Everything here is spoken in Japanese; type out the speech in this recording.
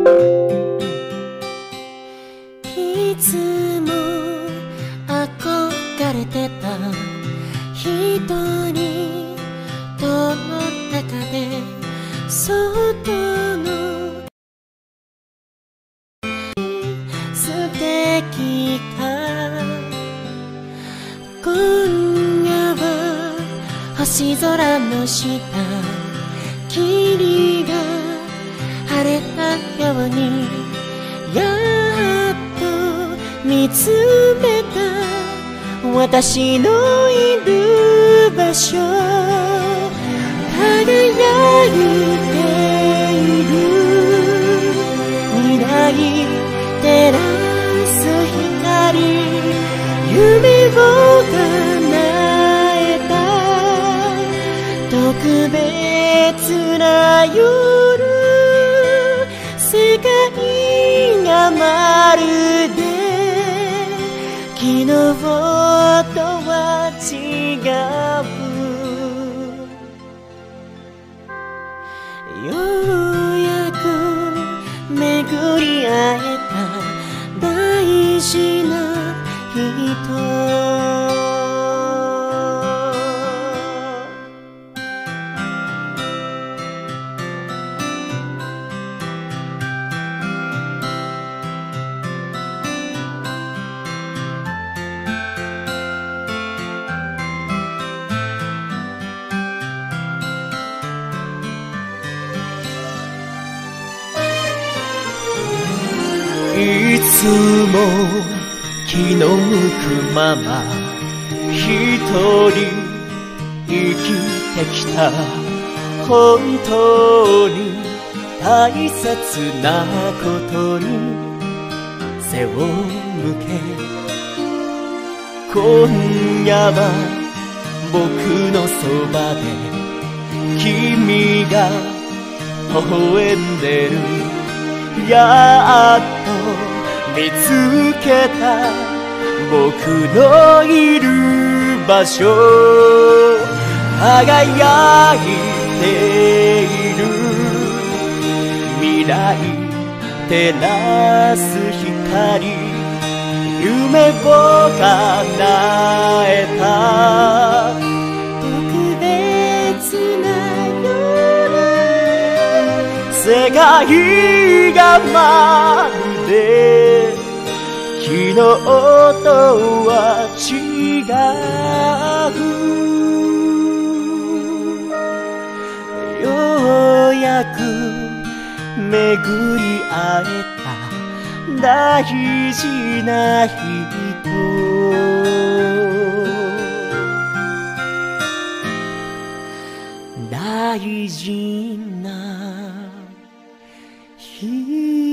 いつも憧れてた人にどの中で外の素敵か。今夜は星空の下、霧が晴れたようにやっと見つめた私のいる場所。輝いている未来照らす光、夢を叶えた特別な夜、世界がまるで昨日とは違う。ようやく巡り会えた大事な人。いつも気の向くまま一人生きてきた。本当に大切なことに背を向け、今夜は僕のそばで君が微笑んでる。やっと見つけた僕のいる場所。輝いている未来照らす光、夢を叶えた特別な夜、世界がまるで昨日とは違う。ようやく巡り会えた大事な人、大事な人。